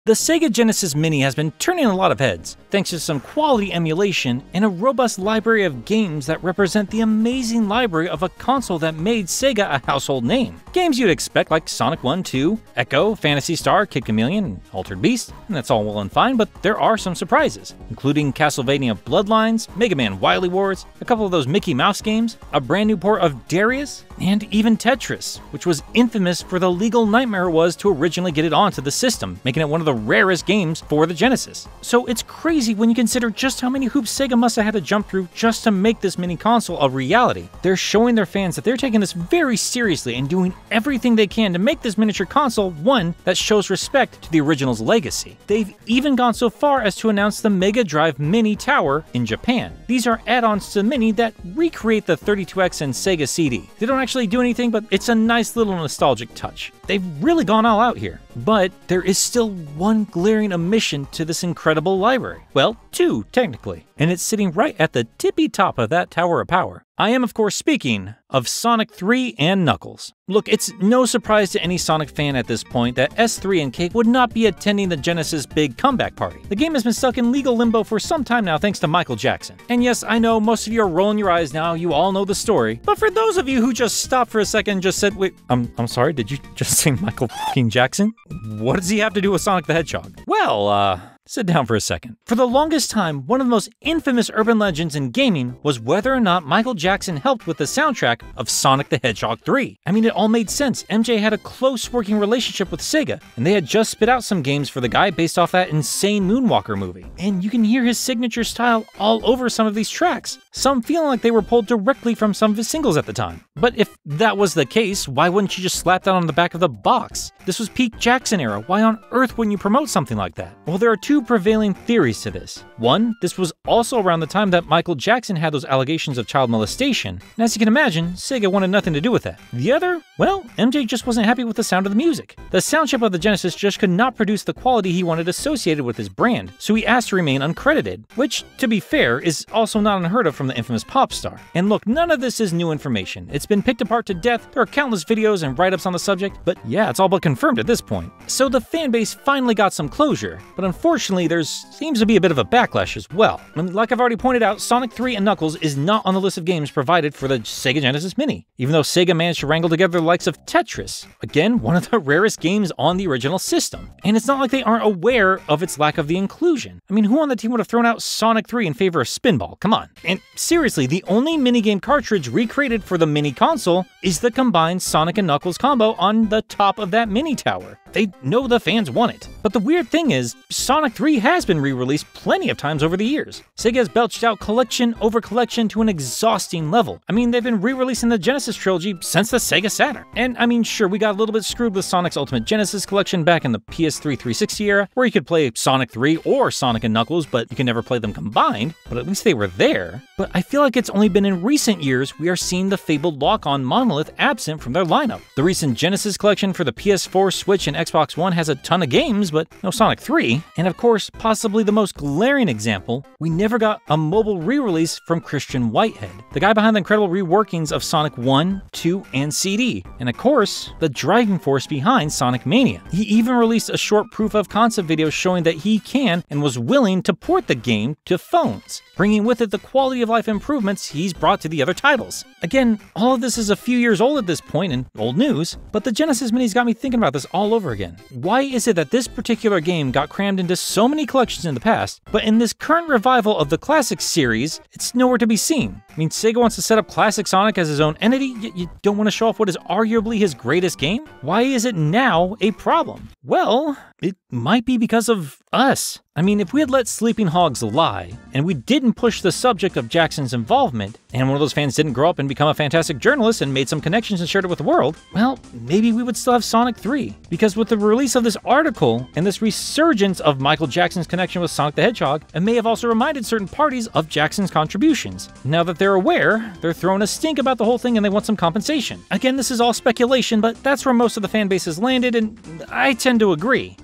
The Sega Genesis Mini has been turning a lot of heads, thanks to some quality emulation and a robust library of games that represent the amazing library of a console that made Sega a household name. Games you'd expect like Sonic 1, 2, Echo, Phantasy Star, Kid Chameleon, and Altered Beast, and that's all well and fine, but there are some surprises, including Castlevania Bloodlines, Mega Man Wily Wars, a couple of those Mickey Mouse games, a brand new port of Darius, and even Tetris, which was infamous for the legal nightmare it was to originally get it onto the system, making it one of the rarest games for the Genesis. So it's crazy when you consider just how many hoops Sega must have had to jump through just to make this mini console a reality. They're showing their fans that they're taking this very seriously and doing everything they can to make this miniature console one that shows respect to the original's legacy. They've even gone so far as to announce the Mega Drive Mini Tower in Japan. These are add-ons to the Mini that recreate the 32X and Sega CD. They don't actually do anything, but it's a nice little nostalgic touch. They've really gone all out here. But there is still one glaring omission to this incredible library. Well, two, technically. And it's sitting right at the tippy top of that tower of power. I am, of course, speaking of Sonic 3 and Knuckles. Look, it's no surprise to any Sonic fan at this point that S3 and K would not be attending the Genesis big comeback party. The game has been stuck in legal limbo for some time now thanks to Michael Jackson. And yes, I know most of you are rolling your eyes now, you all know the story. But for those of you who just stopped for a second and just said, wait, I'm sorry, did you just say Michael fucking Jackson? What does he have to do with Sonic the Hedgehog? Well, sit down for a second. For the longest time, one of the most infamous urban legends in gaming was whether or not Michael Jackson helped with the soundtrack of Sonic the Hedgehog 3. I mean, it all made sense. MJ had a close working relationship with Sega, and they had just spit out some games for the guy based off that insane Moonwalker movie. And you can hear his signature style all over some of these tracks, some feeling like they were pulled directly from some of his singles at the time. But if that was the case, why wouldn't you just slap that on the back of the box? This was peak Jackson era. Why on earth wouldn't you promote something like that? Well, there are two prevailing theories to this. One, this was also around the time that Michael Jackson had those allegations of child molestation, and as you can imagine, Sega wanted nothing to do with that. The other, well, MJ just wasn't happy with the sound of the music. The sound chip of the Genesis just could not produce the quality he wanted associated with his brand, so he asked to remain uncredited, which, to be fair, is also not unheard of from the infamous pop star. And look, none of this is new information. It's been picked apart to death, there are countless videos and write-ups on the subject, but yeah, it's all but confirmed at this point. So the fanbase finally got some closure, but unfortunately there seems to be a bit of a backlash as well. I mean, like I've already pointed out, Sonic 3 and Knuckles is not on the list of games provided for the Sega Genesis Mini, even though Sega managed to wrangle together the likes of Tetris, again, one of the rarest games on the original system. And it's not like they aren't aware of its lack of the inclusion. I mean, who on the team would have thrown out Sonic 3 in favor of Spinball? Come on. And seriously, the only minigame cartridge recreated for the mini console is the combined Sonic and Knuckles combo on the top of that mini tower. They know the fans want it. But the weird thing is, Sonic 3 has been re-released plenty of times over the years. Sega has belched out collection over collection to an exhausting level. I mean, they've been re-releasing the Genesis trilogy since the Sega Saturn. And I mean, sure, we got a little bit screwed with Sonic's Ultimate Genesis collection back in the PS3 360 era, where you could play Sonic 3 or Sonic and Knuckles, but you can never play them combined, but at least they were there. But I feel like it's only been in recent years we are seeing the fabled lock-on Monolith absent from their lineup. The recent Genesis collection for the PS4, Switch, and Xbox One has a ton of games, but no Sonic 3. And of course, possibly the most glaring example, we never got a mobile re-release from Christian Whitehead, the guy behind the incredible reworkings of Sonic 1, 2, and CD, and of course, the driving force behind Sonic Mania. He even released a short proof of concept video showing that he can and was willing to port the game to phones, bringing with it the quality of life improvements he's brought to the other titles. Again, all of this is a few years old at this point and old news, but the Genesis Mini's got me thinking about this all over again. Why is it that this particular game got crammed into so many collections in the past, but in this current revival of the Classic series, it's nowhere to be seen? I mean, Sega wants to set up Classic Sonic as his own entity, yet you don't want to show off what is arguably his greatest game? Why is it now a problem? Well, it might be because of us. I mean, if we had let Sleeping Hogs lie, and we didn't push the subject of Jackson's involvement, and one of those fans didn't grow up and become a fantastic journalist and made some connections and shared it with the world, well, maybe we would still have Sonic 3. Because with the release of this article, and this resurgence of Michael Jackson's connection with Sonic the Hedgehog, it may have also reminded certain parties of Jackson's contributions. Now that they're aware, they're throwing a stink about the whole thing and they want some compensation. Again, this is all speculation, but that's where most of the fan base has landed, and I tend to agree.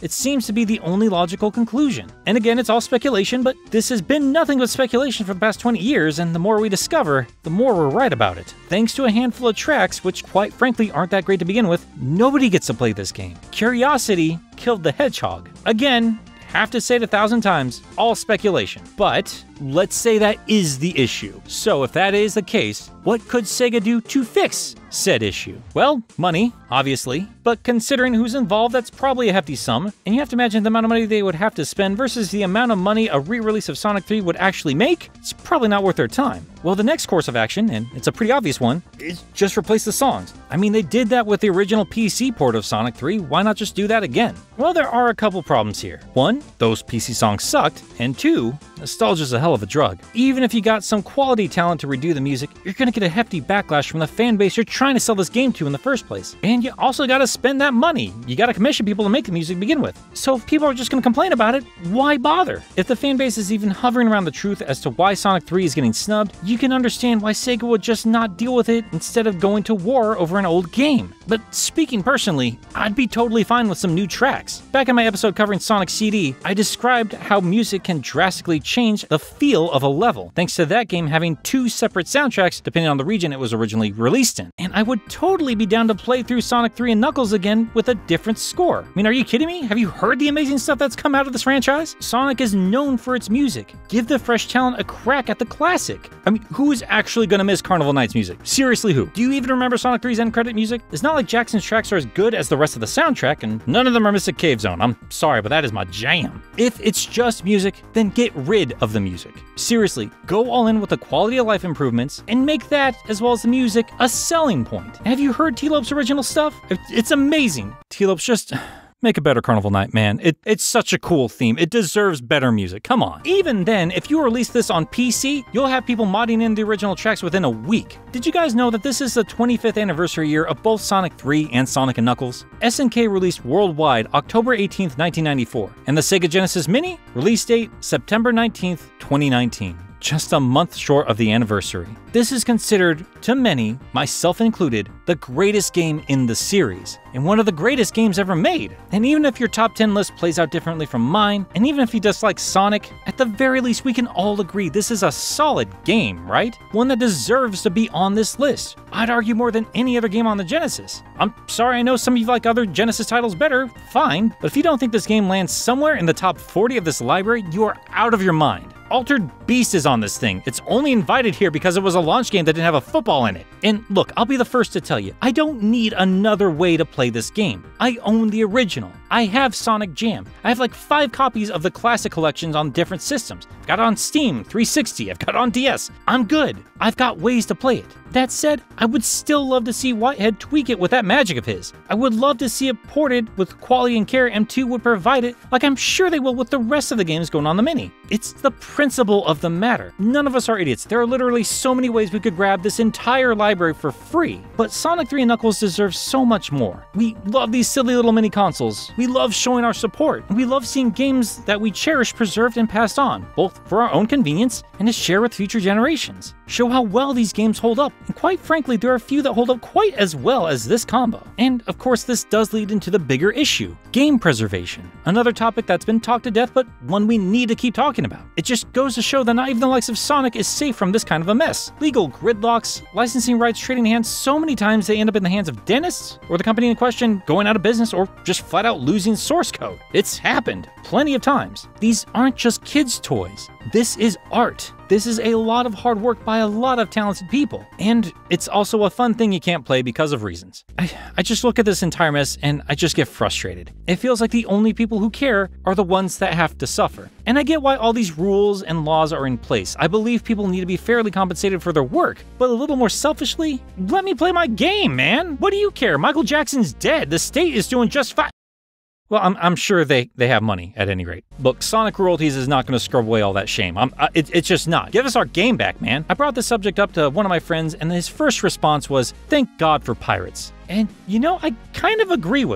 It seems to be the only logical conclusion. And again, it's all speculation, but this has been nothing but speculation for the past 20 years, and the more we discover, the more we're right about it. Thanks to a handful of tracks, which quite frankly aren't that great to begin with, nobody gets to play this game. Curiosity killed the hedgehog. Again, have to say it 1,000 times, all speculation. But let's say that is the issue. So if that is the case, what could Sega do to fix said issue? Well, money, obviously, but considering who's involved, that's probably a hefty sum, and you have to imagine the amount of money they would have to spend versus the amount of money a re-release of Sonic 3 would actually make, it's probably not worth their time. Well, the next course of action, and it's a pretty obvious one, is just replace the songs. I mean, they did that with the original PC port of Sonic 3, why not just do that again? Well, there are a couple problems here. One, those PC songs sucked, and two, nostalgia's a hell of a drug. Even if you got some quality talent to redo the music, you're gonna get a hefty backlash from the fan base you're trying to sell this game to in the first place. And you also gotta spend that money. You gotta commission people to make the music to begin with. So if people are just gonna complain about it, why bother? If the fan base is even hovering around the truth as to why Sonic 3 is getting snubbed, you can understand why Sega would just not deal with it instead of going to war over an old game. But speaking personally, I'd be totally fine with some new tracks. Back in my episode covering Sonic CD, I described how music can drastically change the feel of a level, thanks to that game having two separate soundtracks depending on the region it was originally released in. And I would totally be down to play through Sonic 3 and Knuckles again with a different score. I mean, are you kidding me? Have you heard the amazing stuff that's come out of this franchise? Sonic is known for its music. Give the fresh talent a crack at the classic. I mean, who is actually gonna miss Carnival Nights music? Seriously, who? Do you even remember Sonic 3's end credit music? It's not like Jackson's tracks are as good as the rest of the soundtrack, and none of them are Mystic Cave Zone. I'm sorry, but that is my jam. If it's just music, then get rid of the music. Seriously, go all in with the quality of life improvements and make that, as well as the music, a selling point. Have you heard T-Lope's original stuff? It's amazing. T-Lope's just... make a better Carnival Night, man. It's such a cool theme. It deserves better music. Come on. Even then, if you release this on PC, you'll have people modding in the original tracks within a week. Did you guys know that this is the 25th anniversary year of both Sonic 3 and Sonic & Knuckles? SNK released worldwide October 18th, 1994, and the Sega Genesis Mini, release date September 19th, 2019. Just a month short of the anniversary. This is considered, to many, myself included, the greatest game in the series, and one of the greatest games ever made. And even if your top 10 list plays out differently from mine, and even if you dislike Sonic, at the very least we can all agree this is a solid game, right? One that deserves to be on this list. I'd argue more than any other game on the Genesis. I'm sorry, I know some of you like other Genesis titles better, fine, but if you don't think this game lands somewhere in the top 40 of this library, you are out of your mind. Altered Beast is on this thing. It's only invited here because it was a launch game that didn't have a football in it. And look, I'll be the first to tell you, I don't need another way to play this game. I own the original. I have Sonic Jam. I have like 5 copies of the classic collections on different systems. I've got it on Steam, 360, I've got it on DS. I'm good. I've got ways to play it. That said, I would still love to see Whitehead tweak it with that magic of his. I would love to see it ported with quality and care M2 would provide it, like I'm sure they will with the rest of the games going on the Mini. It's the principle of the matter. None of us are idiots. There are literally so many ways we could grab this entire library for free. But Sonic 3 and Knuckles deserve so much more. We love these silly little mini consoles. We love showing our support. And we love seeing games that we cherish preserved and passed on, both for our own convenience and to share with future generations. Show how well these games hold up, and quite frankly, there are a few that hold up quite as well as this combo. And of course, this does lead into the bigger issue, game preservation. Another topic that's been talked to death, but one we need to keep talking about. It just goes to show that not even the likes of Sonic is safe from this kind of a mess. Legal gridlocks, licensing rights trading hands, so many times they end up in the hands of dentists, or the company in question going out of business, or just flat out losing source code. It's happened plenty of times. These aren't just kids' toys. This is art. This is a lot of hard work by a lot of talented people. And it's also a fun thing you can't play because of reasons. I just look at this entire mess and I just get frustrated. It feels like the only people who care are the ones that have to suffer. And I get why all these rules and laws are in place. I believe people need to be fairly compensated for their work. But a little more selfishly, let me play my game, man. What do you care? Michael Jackson's dead. The state is doing just fine. Well, I'm sure they have money, at any rate. Look, Sonic royalties is not going to scrub away all that shame. It's just not. Give us our game back, man. I brought this subject up to one of my friends, and his first response was, thank God for pirates. And, you know, I kind of agree with him.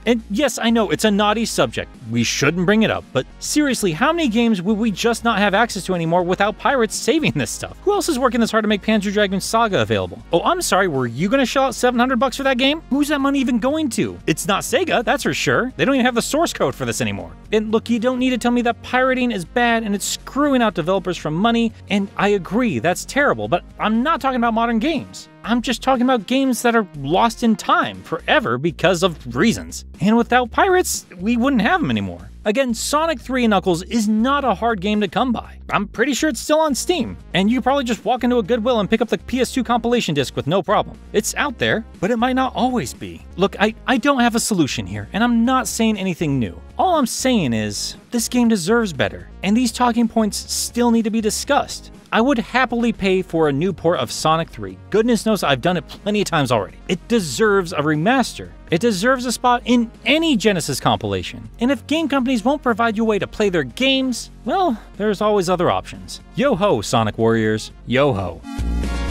And yes, I know it's a naughty subject. We shouldn't bring it up, but seriously, how many games would we just not have access to anymore without pirates saving this stuff? Who else is working this hard to make Panzer Dragoon Saga available? Oh, I'm sorry, were you gonna shell out $700 for that game? Who's that money even going to? It's not Sega, that's for sure. They don't even have the source code for this anymore. And look, you don't need to tell me that pirating is bad and it's screwing out developers from money, and I agree, that's terrible, but I'm not talking about modern games. I'm just talking about games that are lost in time forever because of reasons. And without pirates, we wouldn't have them anymore. Again, Sonic 3 and Knuckles is not a hard game to come by. I'm pretty sure it's still on Steam, and you probably just walk into a Goodwill and pick up the PS2 compilation disc with no problem. It's out there, but it might not always be. Look, I don't have a solution here, and I'm not saying anything new. All I'm saying is, this game deserves better, and these talking points still need to be discussed. I would happily pay for a new port of Sonic 3. Goodness knows I've done it plenty of times already. It deserves a remaster. It deserves a spot in any Genesis compilation. And if game companies won't provide you a way to play their games, well, there's always other options. Yo ho, Sonic Warriors. Yo ho.